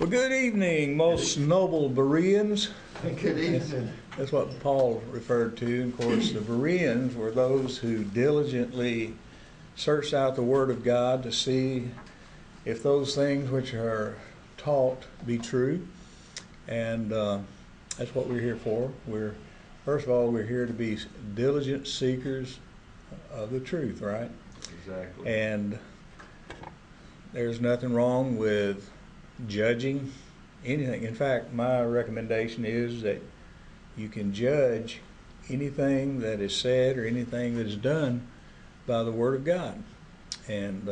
Well, good evening, most noble Bereans. Good evening. That's what Paul referred to. Of course, the Bereans were those who diligently searched out the Word of God to see if those things which are taught be true. And that's what we're here for. First of all, we're here to be diligent seekers of the truth, right? Exactly. And there's nothing wrong with judging anything. In fact, my recommendation is that you can judge anything that is said or anything that is done by the Word of God. And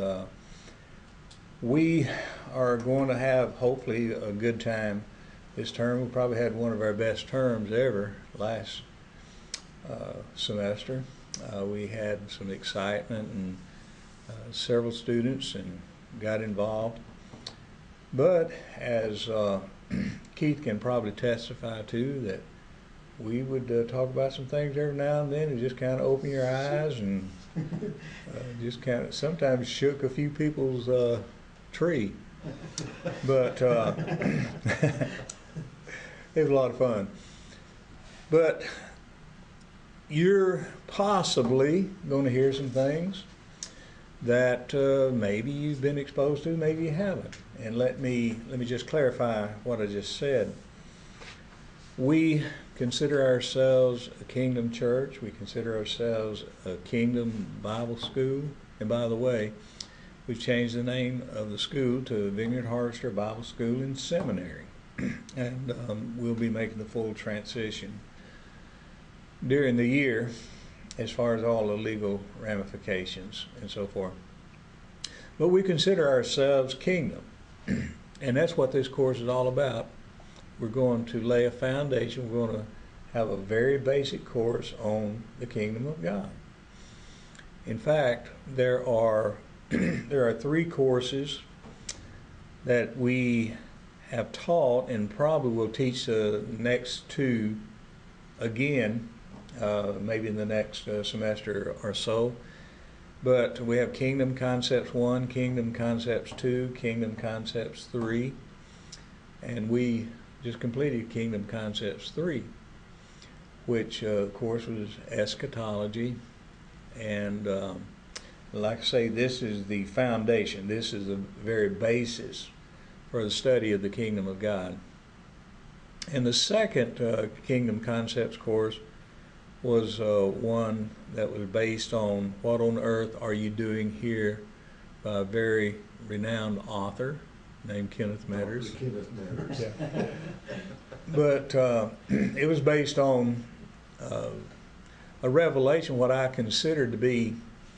we are going to have, hopefully, a good time this term. We probably had one of our best terms ever last semester. We had some excitement and several students and got involved. But as Keith can probably testify to, that we would talk about some things every now and then and just kind of open your eyes and just kind of sometimes shook a few people's tree. But it was a lot of fun. But you're possibly going to hear some things that maybe you've been exposed to, maybe you haven't. And let me just clarify what I just said. We consider ourselves a kingdom church. We consider ourselves a kingdom Bible school. And by the way, we've changed the name of the school to Vineyard Harvester Bible School and Seminary. And we'll be making the full transition during the year, as far as all the legal ramifications and so forth. But we consider ourselves kingdom. And that's what this course is all about. We're going to lay a foundation. We're going to have a very basic course on the kingdom of God. In fact, there are three courses that we have taught and probably will teach the next two again, maybe in the next semester or so. But we have Kingdom Concepts 1, Kingdom Concepts 2, Kingdom Concepts 3, and we just completed Kingdom Concepts 3, which of course was eschatology. And like I say, this is the foundation. This is the very basis for the study of the kingdom of God. And the second Kingdom Concepts course was one that was based on What on Earth Are You Doing Here, by a very renowned author named Kenneth Metters. Kenneth Metters. Yeah. But it was based on a revelation, what I consider to be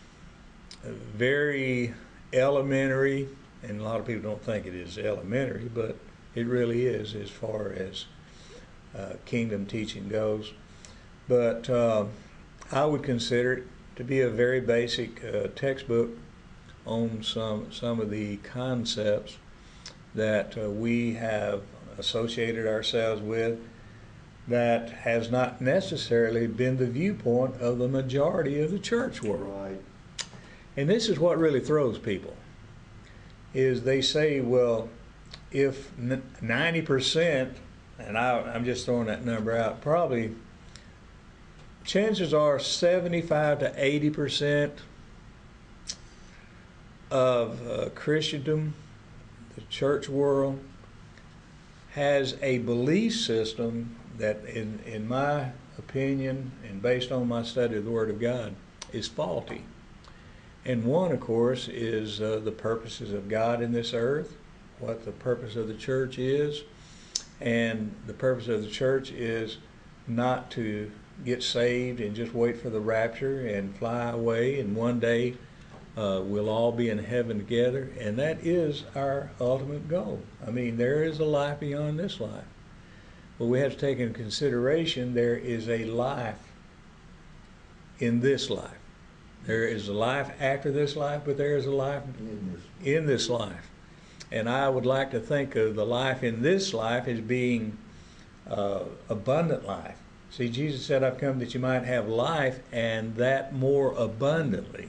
very elementary, and a lot of people don't think it is elementary, but it really is as far as kingdom teaching goes. But I would consider it to be a very basic textbook on some of the concepts that we have associated ourselves with that has not necessarily been the viewpoint of the majority of the church world. Right. And this is what really throws people, is they say, well, if 90%, and I'm just throwing that number out, probably chances are 75 to 80% of Christendom, the church world, has a belief system that, in my opinion, and based on my study of the Word of God, is faulty. And one, of course, is the purposes of God in this earth, what the purpose of the church is. And the purpose of the church is not to get saved and just wait for the rapture and fly away, and one day we'll all be in heaven together. And that is our ultimate goal. I mean, there is a life beyond this life. But we have to take into consideration there is a life in this life. There is a life after this life, but there is a life in this life. And I would like to think of the life in this life as being abundant life. See, Jesus said, I've come that you might have life, and that more abundantly.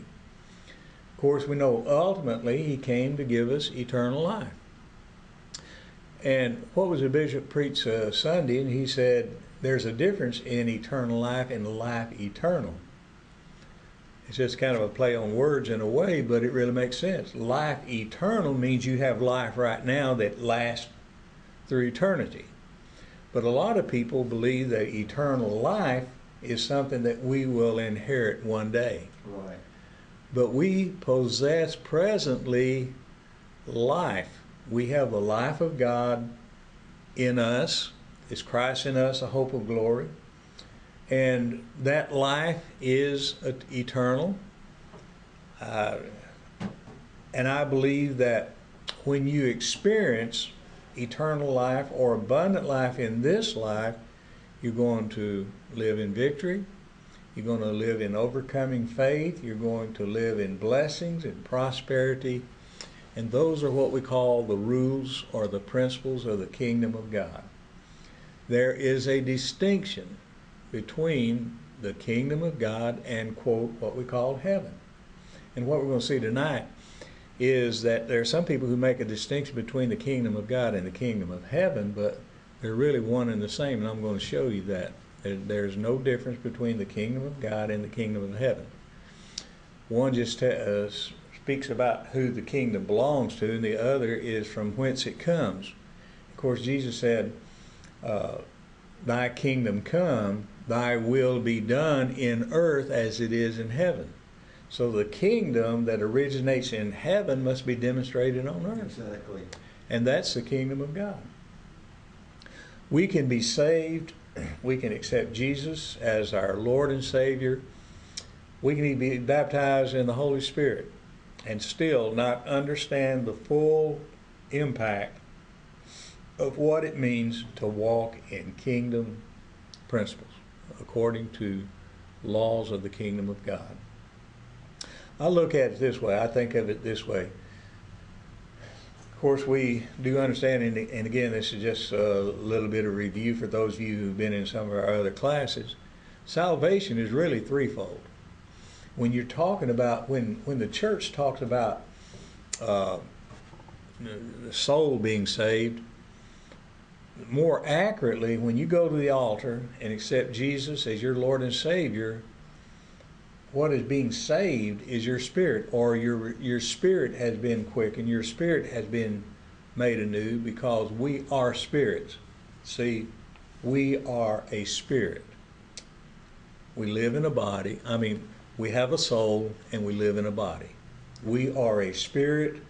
Of course, we know ultimately He came to give us eternal life. And what was the bishop preached Sunday? And he said, there's a difference in eternal life and life eternal. It's just kind of a play on words in a way, but it really makes sense. Life eternal means you have life right now that lasts through eternity. But a lot of people believe that eternal life is something that we will inherit one day. Right. But we possess presently life. We have the life of God in us. Is Christ in us, a hope of glory? And that life is eternal. And I believe that when you experience eternal life or abundant life in this life, you're going to live in victory. You're going to live in overcoming faith. You're going to live in blessings and prosperity. And those are what we call the rules or the principles of the kingdom of God. There is a distinction between the kingdom of God and, quote, what we call heaven. And what we're going to see tonight is that there are some people who make a distinction between the kingdom of God and the kingdom of heaven, but they're really one and the same, and I'm going to show you that. There's no difference between the kingdom of God and the kingdom of heaven. One just speaks about who the kingdom belongs to, and the other is from whence it comes. Of course, Jesus said, thy kingdom come, thy will be done in earth as it is in heaven. So the kingdom that originates in heaven must be demonstrated on earth. Exactly. And that's the kingdom of God. We can be saved. We can accept Jesus as our Lord and Savior. We can be baptized in the Holy Spirit and still not understand the full impact of what it means to walk in kingdom principles according to laws of the kingdom of God. I look at it this way. I think of it this way. Of course, we do understand, and again, this is just a little bit of review for those of you who've been in some of our other classes. Salvation is really threefold. When you're talking about, when the church talks about the soul being saved, more accurately, when you go to the altar and accept Jesus as your Lord and Savior, what is being saved is your spirit, or your spirit has been quickened, your spirit has been made anew, because we are spirits. See, we are a spirit. We live in a body. We have a soul and we live in a body. We are a spirit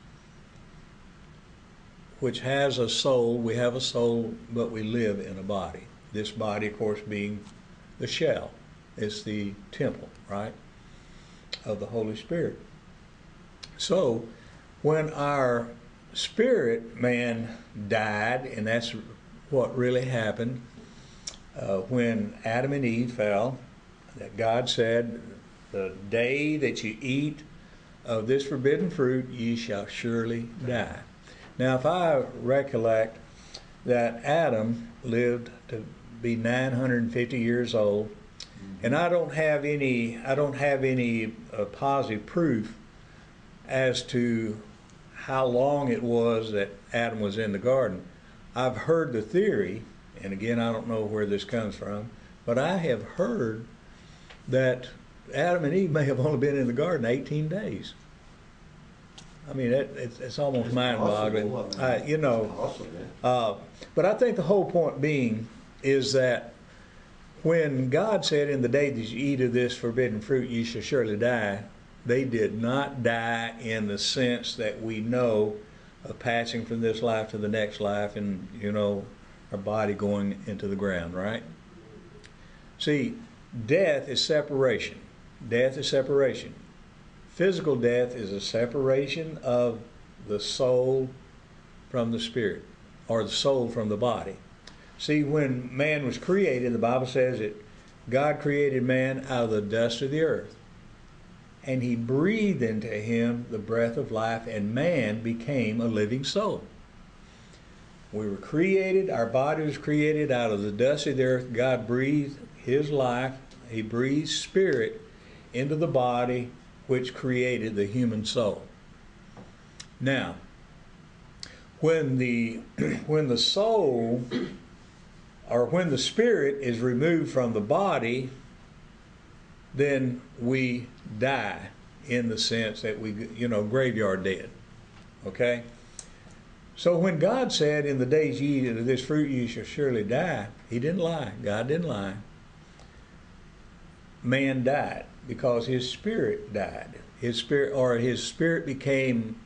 which has a soul. We have a soul, but we live in a body. This body, of course, being the shell. It's the temple, right, of the Holy Spirit. So when our spirit man died, and that's what really happened when Adam and Eve fell, that God said, the day that you eat of this forbidden fruit, ye shall surely die. Now, if I recollect that Adam lived to be 950 years old, and I don't have any positive proof as to how long it was that Adam was in the garden. I've heard the theory, and again, I don't know where this comes from, but I have heard that Adam and Eve may have only been in the garden 18 days. I mean, it's almost mind-boggling. But I think the whole point being is that when God said, in the day that you eat of this forbidden fruit, you shall surely die, they did not die in the sense that we know of passing from this life to the next life and, our body going into the ground, right? See, death is separation. Death is separation. Physical death is a separation of the soul from the spirit, or the soul from the body. See, when man was created, the Bible says that God created man out of the dust of the earth, and he breathed into him the breath of life, and man became a living soul. We were created, our body was created out of the dust of the earth. God breathed his life, he breathed spirit into the body, which created the human soul. Now, when the when the soul or when the spirit is removed from the body, then we die in the sense that we, graveyard dead. Okay? So when God said, in the days ye eat of this fruit ye shall surely die, He didn't lie. God didn't lie. Man died because his spirit died. His spirit became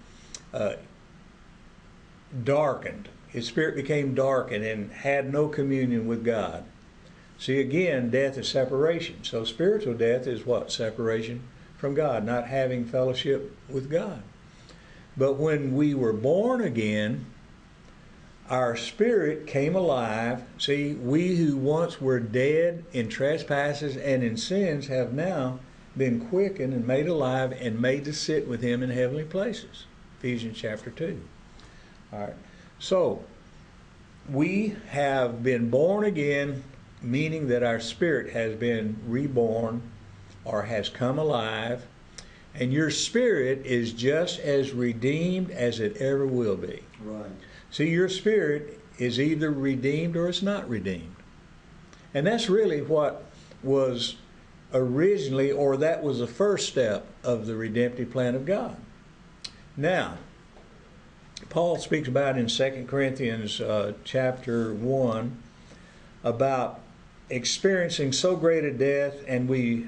darkened. His spirit became darkened and had no communion with God. See, again, death is separation. So spiritual death is what? Separation from God, not having fellowship with God. But when we were born again, our spirit came alive. See, we who once were dead in trespasses and in sins have now been quickened and made alive and made to sit with Him in heavenly places. Ephesians chapter 2. All right. So, we have been born again, meaning that our spirit has been reborn or has come alive, and your spirit is just as redeemed as it ever will be. Right. See, your spirit is either redeemed or it's not redeemed. And that's really what was originally, or that was the first step of the redemptive plan of God. Now, Paul speaks about in 2 Corinthians chapter 1 about experiencing so great a death, and we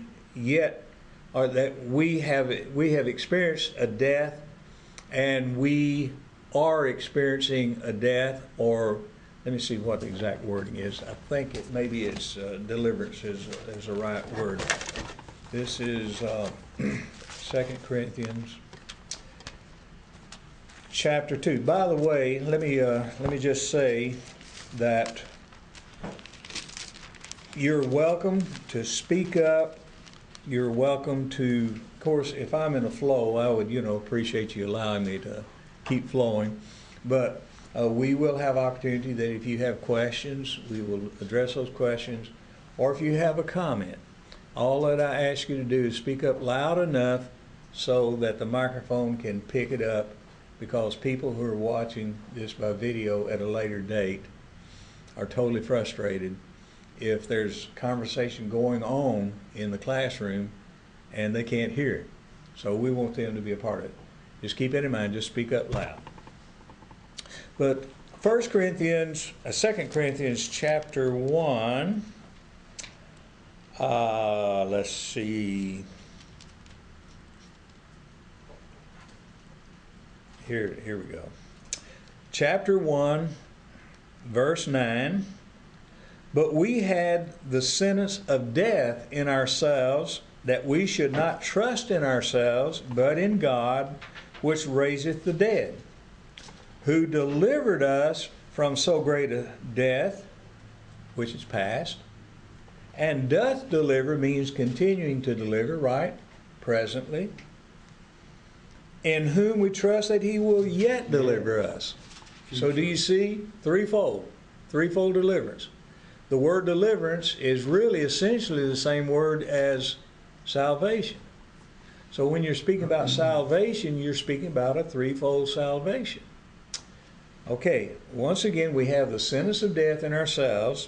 have experienced a death, and we are experiencing a death, or let me see what the exact wording is. I think maybe it's deliverance is the right word. This is 2 Corinthians chapter 2. By the way, let me just say that you're welcome to speak up. You're welcome to, of course, if I'm in a flow, I would, appreciate you allowing me to keep flowing. But we will have opportunity that if you have questions, we will address those questions. Or if you have a comment, all that I ask you to do is speak up loud enough so that the microphone can pick it up, because people who are watching this by video at a later date are totally frustrated if there's conversation going on in the classroom and they can't hear it. So we want them to be a part of it. Just keep it in mind, just speak up loud. But 2 Corinthians chapter 1, let's see. Here we go. Chapter 1, verse 9. But we had the sentence of death in ourselves, that we should not trust in ourselves, but in God, which raiseth the dead, who delivered us from so great a death, which is past, and doth deliver means continuing to deliver, right? Presently. In whom we trust that He will yet deliver us. So do you see? Threefold deliverance. The word deliverance is really essentially the same word as salvation. So when you're speaking about salvation, you're speaking about a threefold salvation. Okay, once again, we have the sentence of death in ourselves,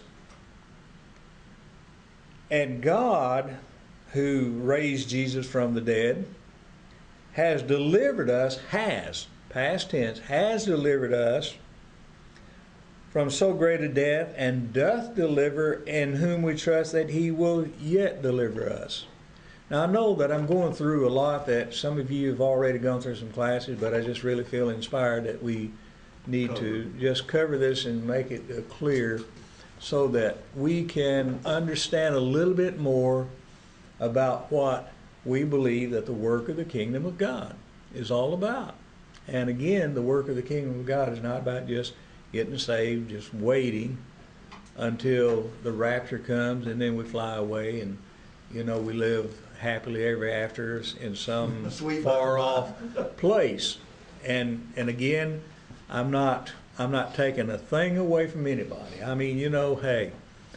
and God, who raised Jesus from the dead, has delivered us, past tense, has delivered us from so great a death, and doth deliver, in whom we trust that He will yet deliver us. Now, I know that I'm going through a lot that some of you have already gone through some classes, but I just really feel inspired that we need to just cover this and make it clear so that we can understand a little bit more about what we believe that the work of the kingdom of God is all about. And again, the work of the kingdom of God is not about just getting saved, just waiting until the rapture comes and then we fly away and, we live happily ever after in some far off place. And again, I'm not taking a thing away from anybody. I mean, hey,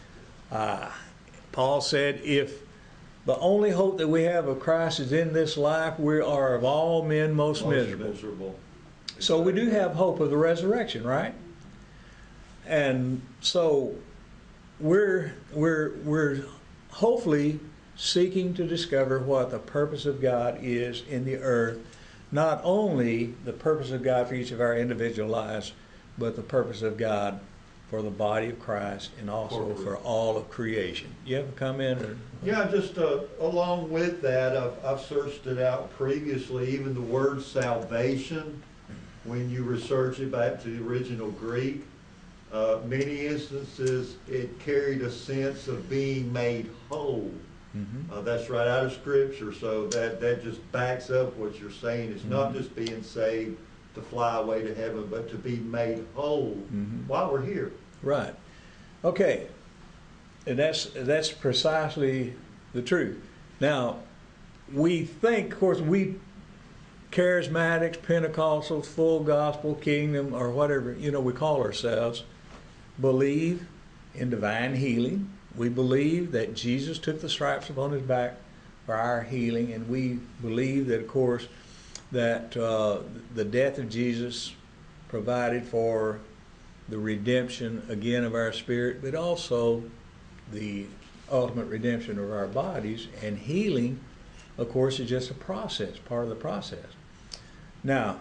Paul said, if the only hope that we have of Christ is in this life, we are of all men most miserable. So we do have hope of the resurrection, right? And so we're hopefully seeking to discover what the purpose of God is in the earth. Not only the purpose of God for each of our individual lives, but the purpose of God for the body of Christ and also for all of creation. You have a comment? Or? Yeah, just along with that, I've searched it out previously. Even the word salvation, when you research it back to the original Greek, many instances it carried a sense of being made whole. Mm-hmm. That's right out of Scripture, so that just backs up what you're saying. It's not just being saved to fly away to heaven, but to be made whole while we're here. Right. Okay. And that's precisely the truth. Now, we think, of course, we charismatics, Pentecostals, full gospel, kingdom, or whatever, we call ourselves, believe in divine healing. We believe that Jesus took the stripes upon his back for our healing, and we believe that, of course, that the death of Jesus provided for the redemption again of our spirit, but also the ultimate redemption of our bodies. And healing, of course, is just a process, part of the process. Now,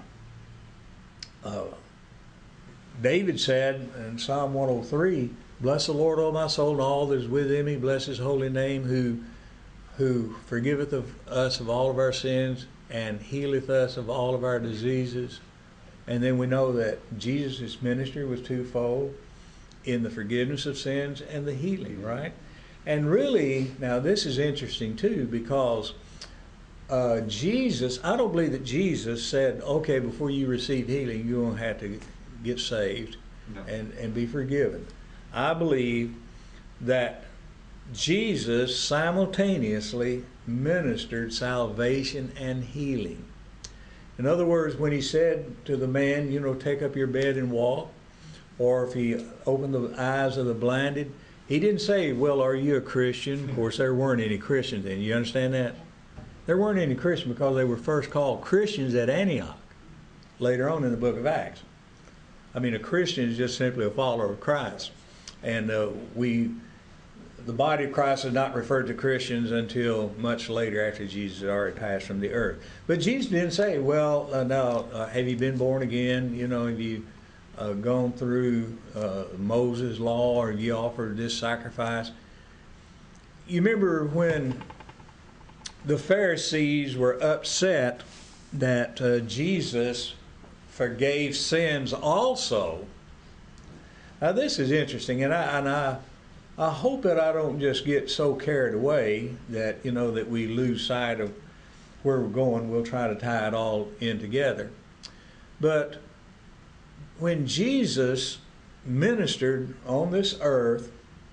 David said in Psalm 103, "Bless the Lord, O my soul, and all that is within me. Bless his holy name, who forgiveth us of all of our sins and healeth us of all of our diseases." And then we know that Jesus' ministry was twofold, in the forgiveness of sins and the healing, right? And really, now this is interesting too, because Jesus, I don't believe that Jesus said, okay, before you receive healing, you're going to have to get saved and be forgiven. I believe that Jesus simultaneously ministered salvation and healing. In other words, when he said to the man, take up your bed and walk, or if he opened the eyes of the blinded, he didn't say, well, are you a Christian? Of course, there weren't any Christians then. You understand that? There weren't any Christians because they were first called Christians at Antioch, later on in the book of Acts. I mean, a Christian is just simply a follower of Christ. And the body of Christ is not referred to Christians until much later, after Jesus had already passed from the earth. But Jesus didn't say, well, now, have you been born again? Have you gone through Moses' law, or have you offered this sacrifice? You remember when the Pharisees were upset that Jesus forgave sins also. Now this is interesting, and I hope that I don't just get so carried away that that we lose sight of where we're going. We'll try to tie it all in together. But when Jesus ministered on this earth,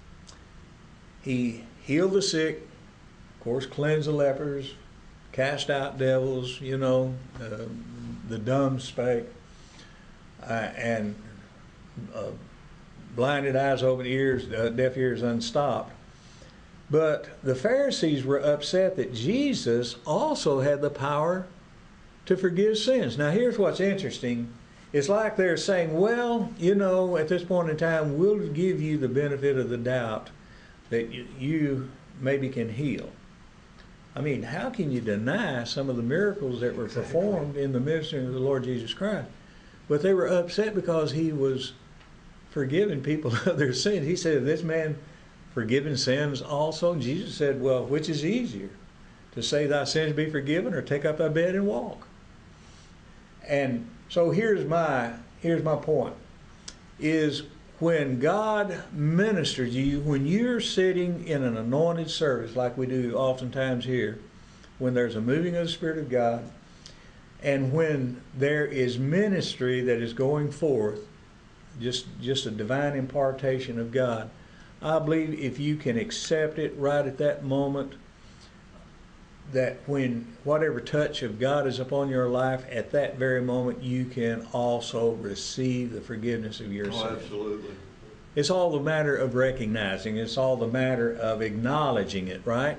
he healed the sick, of course, cleansed the lepers, cast out devils, the dumb spake, and blinded eyes open, ears, deaf ears unstopped. But the Pharisees were upset that Jesus also had the power to forgive sins. Now here's what's interesting. It's like they're saying, well, at this point in time, we'll give you the benefit of the doubt that you maybe can heal. I mean, how can you deny some of the miracles that were performed in the ministry of the Lord Jesus Christ? But they were upset because he was forgiving people of their sins. He said, this man forgiven sins also? Jesus said, well, which is easier? To say thy sins be forgiven, or take up thy bed and walk? And so here's my point, is when God ministers you, when you're sitting in an anointed service like we do oftentimes here, when there's a moving of the Spirit of God, and when there is ministry that is going forth, just a divine impartation of God, I believe if you can accept it right at that moment, that when whatever touch of God is upon your life, at that very moment you can also receive the forgiveness of your sins. Absolutely. It's all the matter of recognizing. It's all the matter of acknowledging it, right?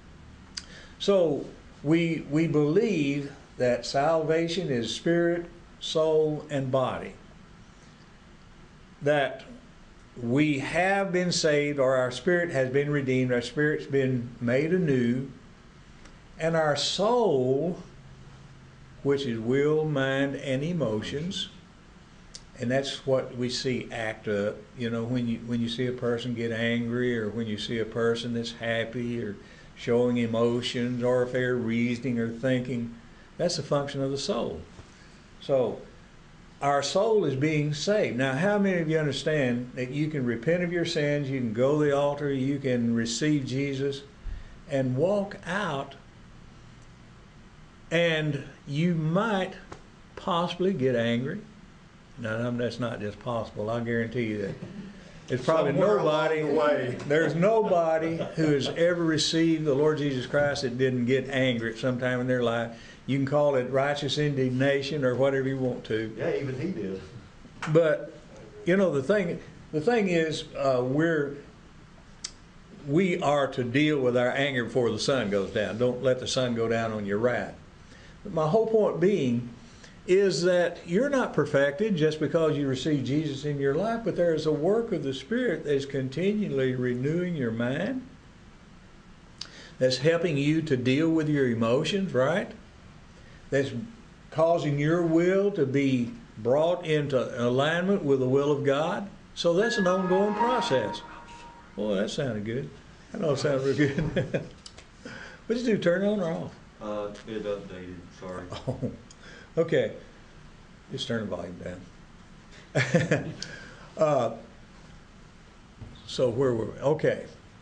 So we believe that salvation is spirit, soul, and body. That we have been saved, or our spirit has been redeemed, our spirit's been made anew, and our soul, which is will, mind, and emotions, and that's what we see act up. You know, when you see a person get angry, or when you see a person that's happy, or showing emotions, or if they're reasoning or thinking, that's a function of the soul. So our soul is being saved. Now, how many of you understand that you can repent of your sins, you can go to the altar, you can receive Jesus and walk out, and you might possibly get angry? No, that's not just possible. I guarantee you that. It's probably Somewhere nobody, along the way. there's nobody who has ever received the Lord Jesus Christ that didn't get angry at some time in their life. You can call it righteous indignation or whatever you want to. Yeah, even he did. But, you know, the thing is, we are to deal with our anger before the sun goes down. Don't let the sun go down on your wrath. But my whole point being is that you're not perfected just because you receive Jesus in your life, but there is a work of the Spirit that is continually renewing your mind, that's helping you to deal with your emotions, right? That's causing your will to be brought into alignment with the will of God. So that's an ongoing process. Boy, that sounded good. I know it sounded real good. What'd you do, turn it on or off? It updated, sorry. Oh, okay. Just turn the volume down. So where were we? Okay.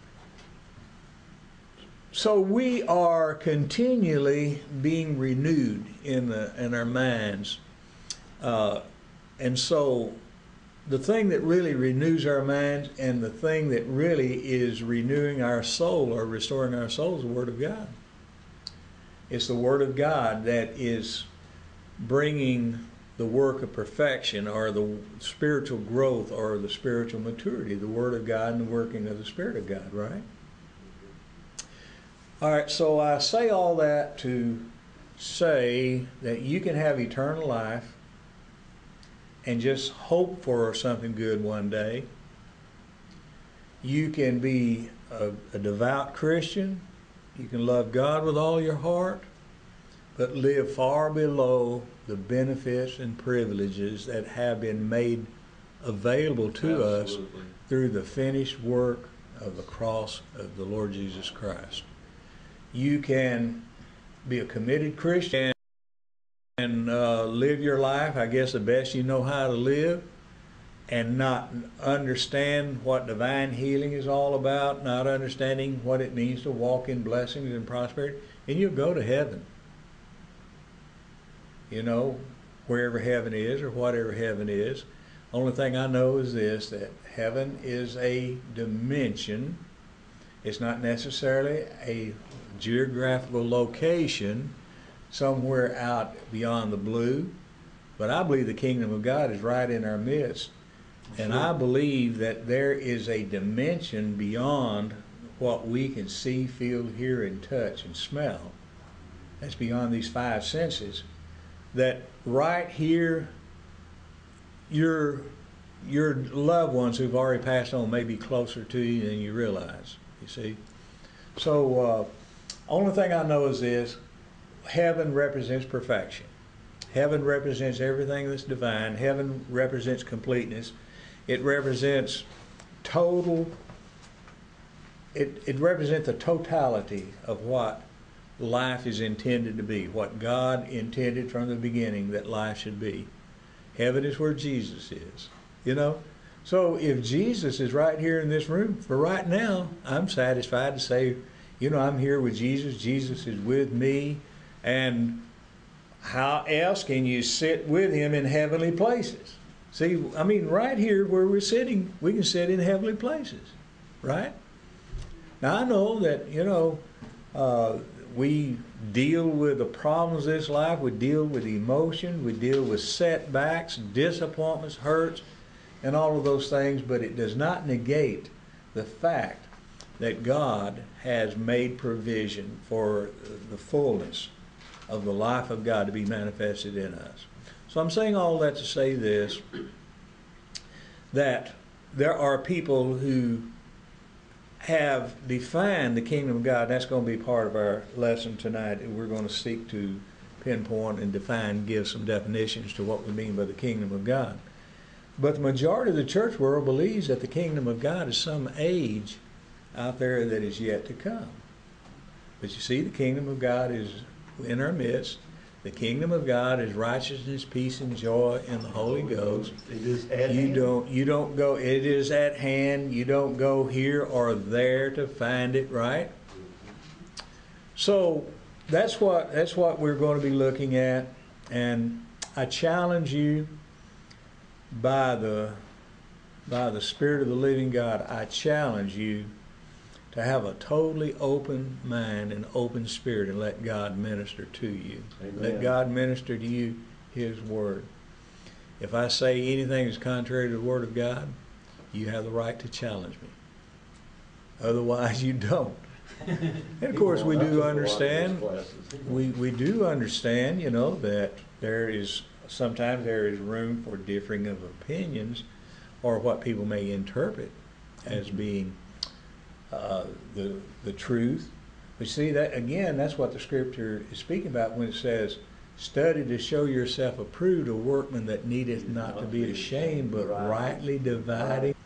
So we are continually being renewed in our minds. And so the thing that really renews our minds and the thing that really is renewing our soul or restoring our soul is the Word of God. It's the Word of God that is bringing the work of perfection or the spiritual growth or the spiritual maturity, the Word of God and the working of the Spirit of God, right? All right, so I say all that to say that you can have eternal life and just hope for something good one day. You can be a devout Christian. You can love God with all your heart, but live far below the benefits and privileges that have been made available to us through the finished work of the cross of the Lord Jesus Christ. You can be a committed Christian and live your life, I guess, the best you know how to live, and not understand what divine healing is all about, not understanding what it means to walk in blessings and prosperity, and you'll go to heaven. You know, wherever heaven is or whatever heaven is. Only thing I know is this, that heaven is a dimension. It's not necessarily a geographical location somewhere out beyond the blue, but I believe the kingdom of God is right in our midst. And I believe that there is a dimension beyond what we can see, feel, hear, and touch and smell. That's beyond these five senses. That right here, your loved ones who've already passed on may be closer to you than you realize, you see. So, only thing I know is this, heaven represents perfection. Heaven represents everything that's divine. Heaven represents completeness. It represents total, it represents the totality of what life is intended to be, what God intended from the beginning that life should be. Heaven is where Jesus is, you know. So if Jesus is right here in this room, for right now, I'm satisfied to say, you know, I'm here with Jesus. Jesus is with me. And how else can you sit with him in heavenly places? See, I mean, right here where we're sitting, we can sit in heavenly places, right? Now, I know that, you know, we deal with the problems of this life. We deal with emotion. We deal with setbacks, disappointments, hurts, and all of those things, but it does not negate the fact that God has made provision for the fullness of the life of God to be manifested in us. So I'm saying all that to say this, that there are people who have defined the kingdom of God. That's going to be part of our lesson tonight. We're going to seek to pinpoint and define, give some definitions to what we mean by the kingdom of God. But the majority of the church world believes that the kingdom of God is some age out there that is yet to come. But you see, the kingdom of God is in our midst. The kingdom of God is righteousness, peace, and joy in the Holy Ghost. It is at hand. You don't go, it is at hand. You don't go here or there to find it, right? So that's what we're going to be looking at. And I challenge you by the Spirit of the living God, I challenge you to have a totally open mind and open spirit and let God minister to you. Amen. Let God minister to you His Word. If I say anything is contrary to the Word of God, you have the right to challenge me. Otherwise, you don't. And of course, we do understand, we do understand, that sometimes there is room for differing of opinions or what people may interpret as being the truth. But see, that again, that's what the Scripture is speaking about when it says, study to show yourself approved, a workman that needeth not to be ashamed, but rightly dividing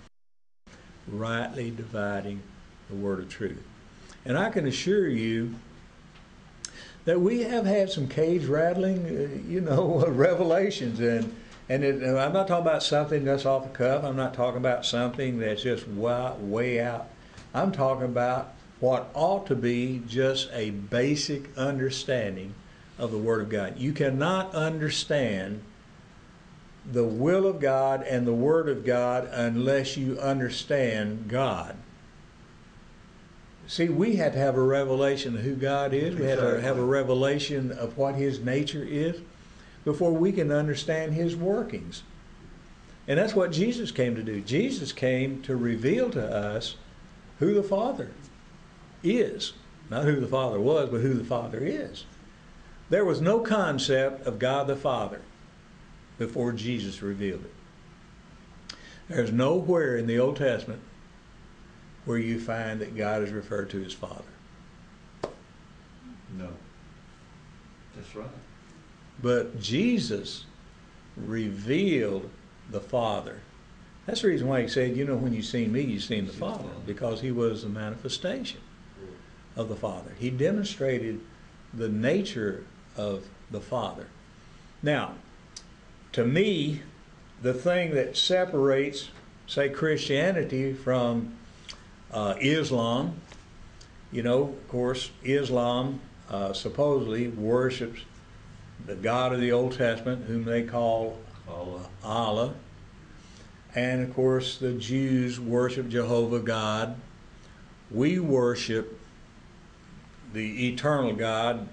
the word of truth. And I can assure you that we have had some cage rattling, revelations, and I'm not talking about something that's off the cuff. I'm not talking about something that's just way out. I'm talking about what ought to be just a basic understanding of the Word of God. You cannot understand the will of God and the Word of God unless you understand God. See, we have to have a revelation of who God is. We have to have a revelation of what His nature is before we can understand His workings. And that's what Jesus came to do. Jesus came to reveal to us who the Father is. Not who the Father was, but who the Father is. There was no concept of God the Father before Jesus revealed it. There's nowhere in the Old Testament where you find that God is referred to as Father. No. That's right. But Jesus revealed the Father. That's the reason why He said, when you've seen me, you've seen the Father, because He was the manifestation of the Father. He demonstrated the nature of the Father. Now, to me, the thing that separates, say, Christianity from Islam, of course, Islam supposedly worships the God of the Old Testament, whom they call Allah. And of course, the Jews worship Jehovah God. We worship the eternal God,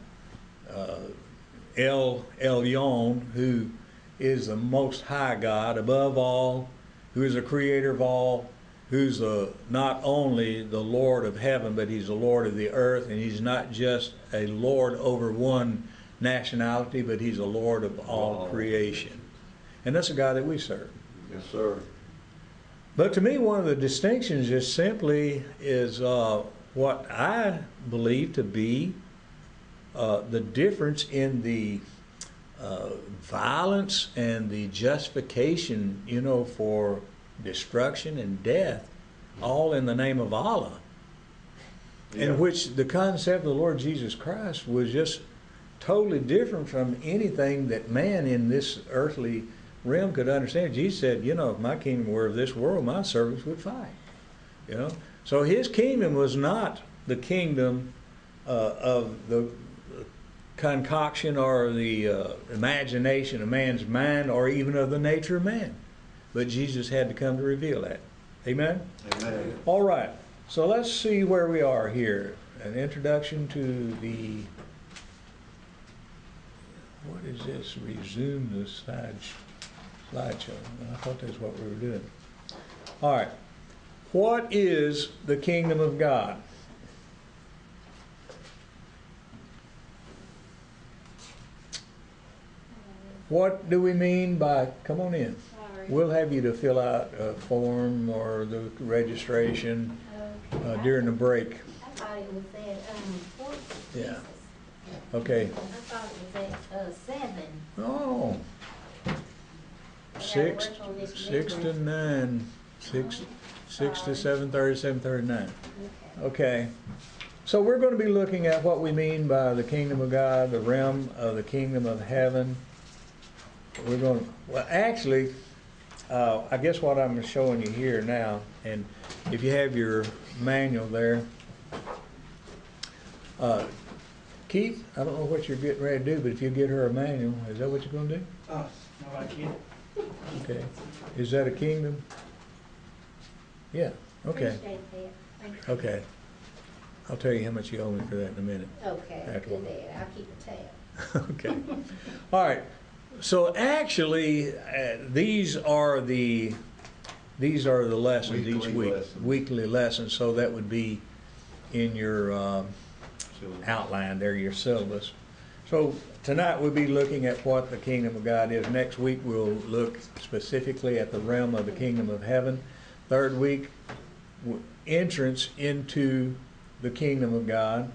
El Elyon, who is the Most High God above all, who is the creator of all, who's not only the Lord of heaven, but He's the Lord of the earth, and He's not just a Lord over one nationality, but He's a Lord of all creation. And that's the God that we serve. Yes, sir. But to me, one of the distinctions just simply is what I believe to be the difference in the violence and the justification, for destruction and death, all in the name of Allah. Yeah. In which the concept of the Lord Jesus Christ was just totally different from anything that man in this earthly realm could understand. Jesus said, if my kingdom were of this world, my servants would fight. So His kingdom was not the kingdom of the concoction or the imagination of man's mind, or even of the nature of man. But Jesus had to come to reveal that. Amen? Amen. All right. So let's see where we are here. An introduction to the... What is this? Resume the slideshow. I thought that's what we were doing. All right. What is the kingdom of God? what do we mean by, come on in. Sorry. We'll have you to fill out a form or the registration Okay. during the break. I thought it was at, Fort Yeah. Jesus. Okay. I thought it was at, 7. Oh, I gotta six, work on this 6 to memory. 9, 6 to 7:30, 7:39. Okay. Okay. So we're going to be looking at what we mean by the kingdom of God, the realm of the kingdom of heaven. We're going to, well, actually, I guess what I'm showing you here now, and if you have your manual there, Keith, I don't know what you're getting ready to do, but if you get her a manual, is that what you're going to do? Oh, no, I can't. Okay. Is that a kingdom? Yeah, okay, Appreciate that. Thank you. okay. I'll tell you how much you owe me for that in a minute. Okay, After do one. that. I'll keep a tab. Okay. All right. So actually, these are the lessons each Weekly week. lessons. Weekly lessons. So that would be in your outline there, your syllabus. So tonight we'll be looking at what the kingdom of God is. Next week we'll look specifically at the realm of the kingdom of heaven. Third week, entrance into the kingdom of God.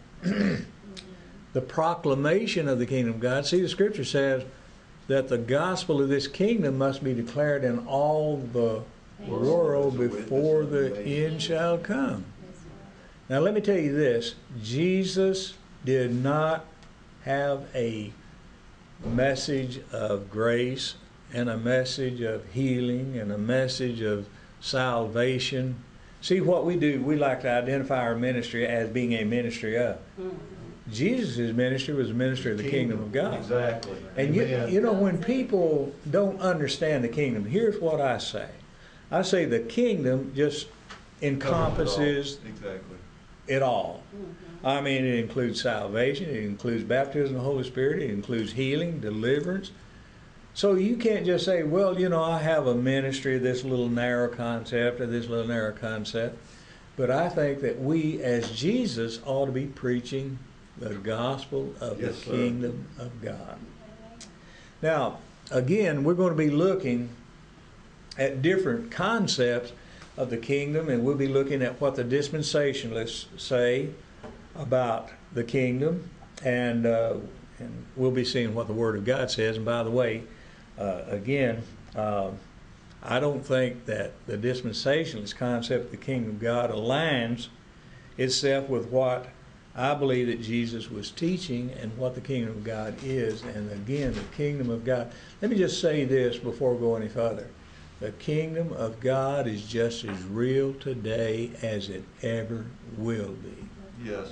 The proclamation of the kingdom of God. See, the scripture says that the gospel of this kingdom must be declared in all the world before the end shall come. Now let me tell you this, Jesus did not have a message of grace and a message of healing and a message of salvation. See, what we do, we like to identify our ministry as being a ministry of. Jesus' ministry was a ministry of the kingdom of God. Exactly. And Amen. you know, when people don't understand the kingdom, here's what I say. I say the kingdom just encompasses Exactly. it all. I mean, it includes salvation, it includes baptism of the Holy Spirit, it includes healing, deliverance. So you can't just say, well, you know, I have a ministry of this little narrow concept or this little narrow concept. But I think that we, as Jesus, ought to be preaching the gospel of Yes, the sir. kingdom of God. Now, again, we're going to be looking at different concepts of the kingdom, and we'll be looking at what the dispensationalists say about the kingdom, and we'll be seeing what the Word of God says. And by the way, again, I don't think that the dispensationalist concept of the kingdom of God aligns itself with what I believe that Jesus was teaching and what the kingdom of God is. And again, the kingdom of God, let me just say this before we go any further. The kingdom of God is just as real today as it ever will be. Yes.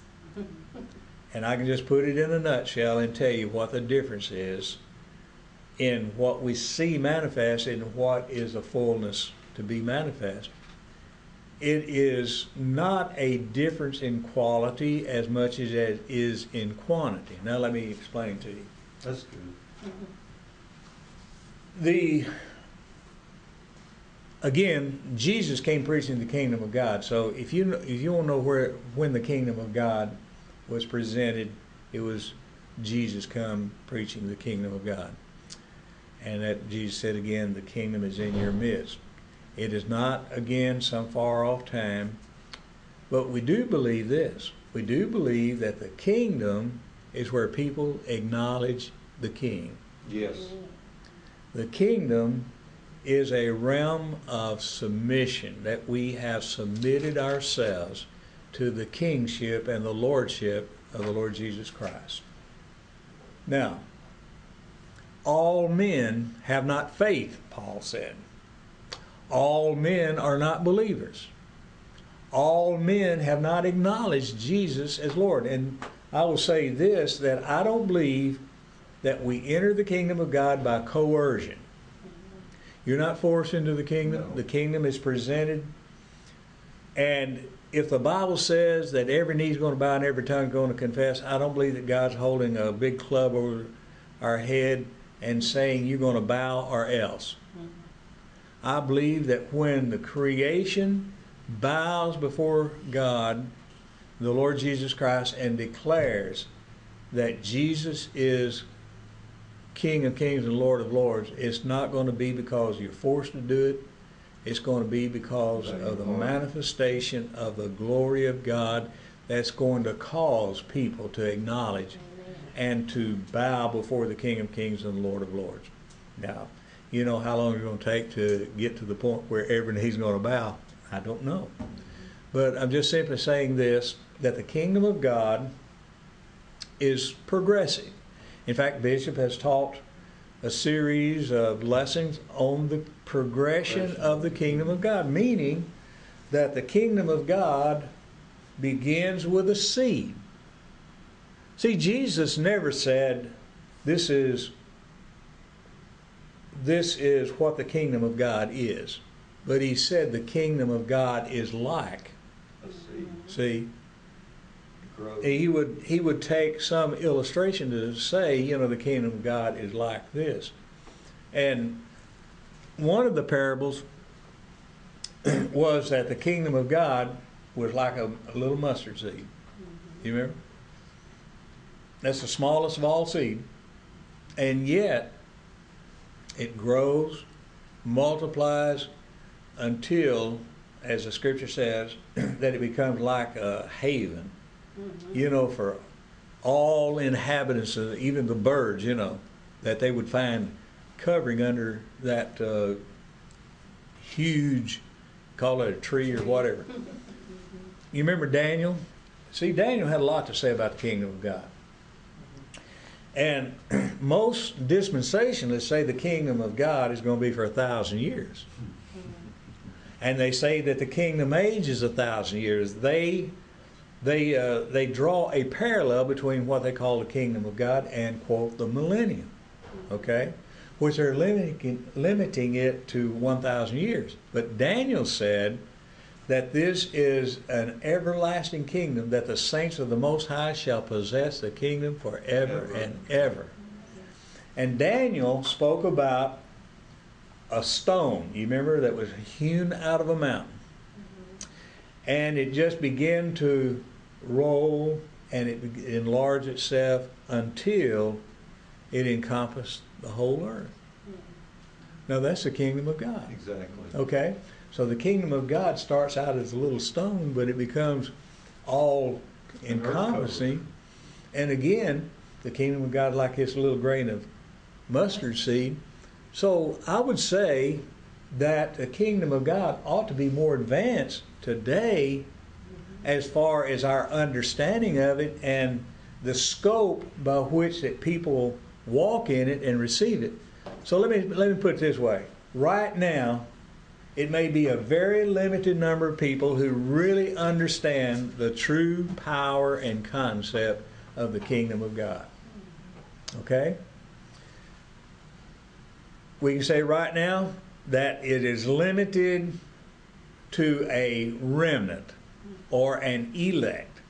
And I can just put it in a nutshell and tell you what the difference is in what we see manifested and what is a fullness to be manifest. It is not a difference in quality as much as it is in quantity. Now let me explain to you. That's good. Again, Jesus came preaching the kingdom of God. So if you want to know when the kingdom of God was presented, it was Jesus come preaching the kingdom of God. And that Jesus said again, the kingdom is in your midst. It is not, again, some far off time, but we do believe this. We do believe that the kingdom is where people acknowledge the king. Yes. The kingdom is a realm of submission, that we have submitted ourselves to the kingship and the lordship of the Lord Jesus Christ. Now, all men have not faith, Paul said. All men are not believers. All men have not acknowledged Jesus as Lord. And I will say this, that I don't believe that we enter the kingdom of God by coercion. You're not forced into the kingdom. No. The kingdom is presented. And if the Bible says that every knee is going to bow and every tongue is going to confess, I don't believe that God's holding a big club over our head and saying you're going to bow or else. I believe that when the creation bows before God, the Lord Jesus Christ, and declares that Jesus is King of Kings and Lord of Lords, it's not going to be because you're forced to do it. It's going to be because of the manifestation of the glory of God that's going to cause people to acknowledge Amen. and to bow before the King of Kings and the Lord of Lords. Now, you know how long it's going to take to get to the point where every knee's going to bow? I don't know. But I'm just simply saying this, that the kingdom of God is progressive. In fact, Bishop has taught a series of lessons on the progression of the kingdom of God, meaning that the kingdom of God begins with a seed. See, Jesus never said, this is what the kingdom of God is. But he said the kingdom of God is like. A seed. See? Growth. He would take some illustration to say, the kingdom of God is like this. And one of the parables was that the kingdom of God was like a little mustard seed. You remember? That's the smallest of all seed. And yet, it grows, multiplies, until, as the scripture says, that it becomes like a haven, for all inhabitants, even the birds, that they would find covering under that huge, call it a tree or whatever. You remember Daniel? See, Daniel had a lot to say about the kingdom of God. And most dispensationalists say the kingdom of God is going to be for 1,000 years. And they say that the kingdom age is 1,000 years. They draw a parallel between what they call the kingdom of God and, quote, the millennium, okay? Which are limiting it to 1,000 years. But Daniel said that this is an everlasting kingdom, that the saints of the Most High shall possess the kingdom forever and ever. And Daniel spoke about a stone, you remember, that was hewn out of a mountain. And it just began to roll and it enlarged itself until it encompassed the whole earth. Now that's the kingdom of God. Exactly. Okay? So the kingdom of God starts out as a little stone, but it becomes all encompassing. And again, the kingdom of God like this little grain of mustard seed. So I would say that the kingdom of God ought to be more advanced today as far as our understanding of it and the scope by which that people walk in it and receive it. So let me put it this way. Right now, it may be a very limited number of people who really understand the true power and concept of the kingdom of God. Okay? We can say right now that it is limited to a remnant or an elect.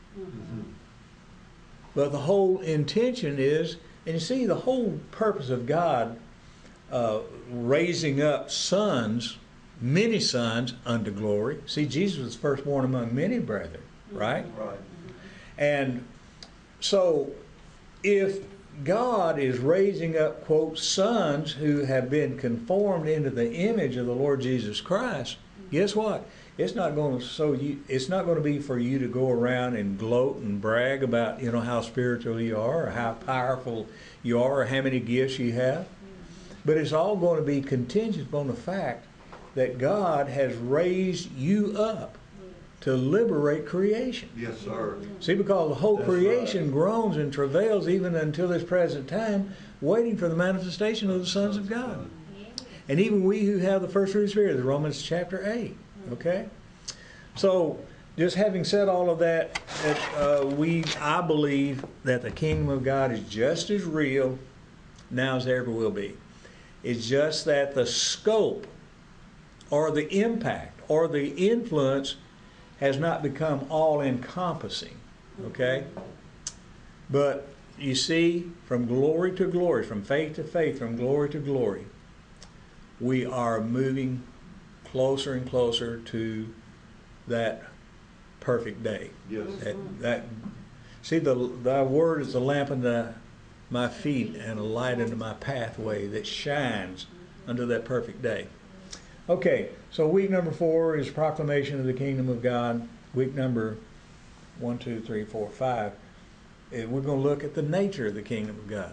But the whole intention is, and you see, the whole purpose of God raising up sons, many sons unto glory. See, Jesus was firstborn among many brethren, right? Right. And so if God is raising up, quote, sons who have been conformed into the image of the Lord Jesus Christ, guess what? It's not going to be for you to go around and gloat and brag about, how spiritual you are or how powerful you are or how many gifts you have. But it's all going to be contingent upon the fact that God has raised you up to liberate creation. Yes, sir. See, because the whole That's creation right. groans and travails even until this present time, waiting for the manifestation of the sons of God. And even we who have the first fruit of the Spirit, Romans chapter 8. Okay? So, just having said all of that, I believe that the kingdom of God is just as real now as there ever will be. It's just that the scope or the impact or the influence has not become all-encompassing, okay? But you see, from glory to glory, from faith to faith, from glory to glory, we are moving closer and closer to that perfect day. Yes. See, thy word is the lamp my feet and a light unto my pathway that shines unto that perfect day. Okay, so week number 4 is proclamation of the kingdom of God. Week number 1, 2, 3, 4, 5. We're going to look at the nature of the kingdom of God.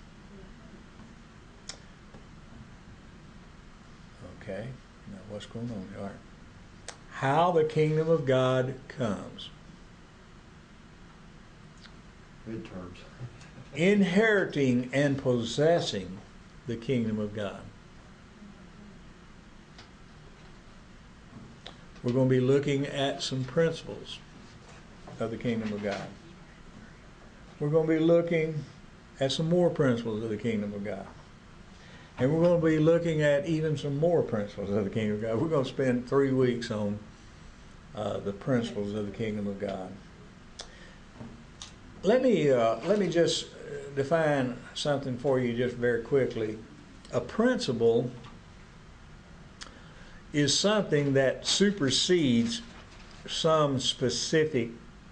Okay, now what's going on here? All right. How the kingdom of God comes. Midterms. Inheriting and possessing the kingdom of God. We're going to be looking at some principles of the kingdom of God. We're going to be looking at some more principles of the kingdom of God. And we're going to be looking at even some more principles of the kingdom of God. We're going to spend 3 weeks on the principles of the kingdom of God. Let me just define something for you just very quickly. A principle is something that supersedes some specific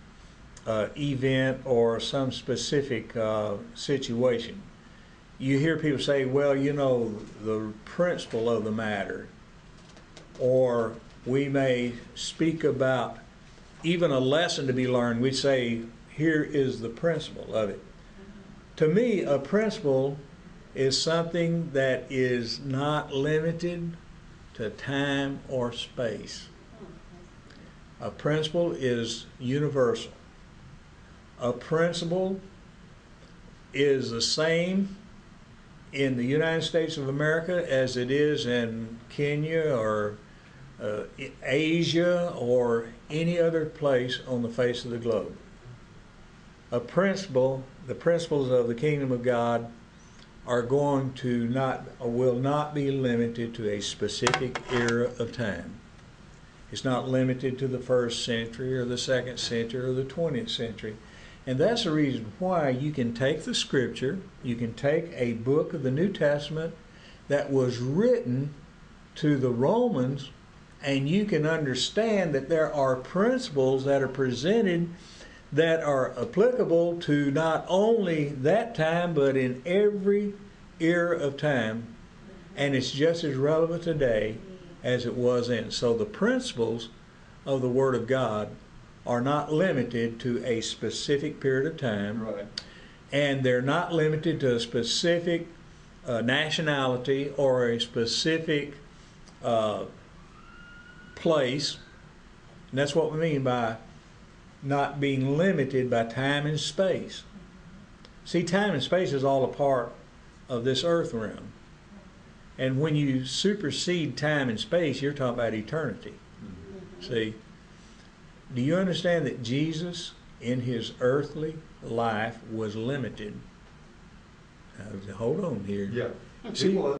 event or some specific situation. You hear people say, well, you know, the principle of the matter, or we may speak about even a lesson to be learned. We say, here is the principle of it. To me, a principle is something that is not limited to time or space. A principle is universal. A principle is the same in the United States of America as it is in Kenya or Asia or any other place on the face of the globe. A principle, the principles of the kingdom of God are going to will not be limited to a specific era of time. It's not limited to the 1st century or the 2nd century or the 20th century. And that's the reason why you can take the scripture, you can take a book of the New Testament that was written to the Romans, and you can understand that there are principles that are presented that are applicable to not only that time, but in every era of time, and it's just as relevant today as it was then. So the principles of the Word of God are not limited to a specific period of time, Right. and they're not limited to a specific nationality or a specific place. And that's what we mean by not being limited by time and space. See, time and space is all a part of this earth realm. And when you supersede time and space, you're talking about eternity. See, do you understand that Jesus, in his earthly life, was limited? Hold on here. Yeah. See, People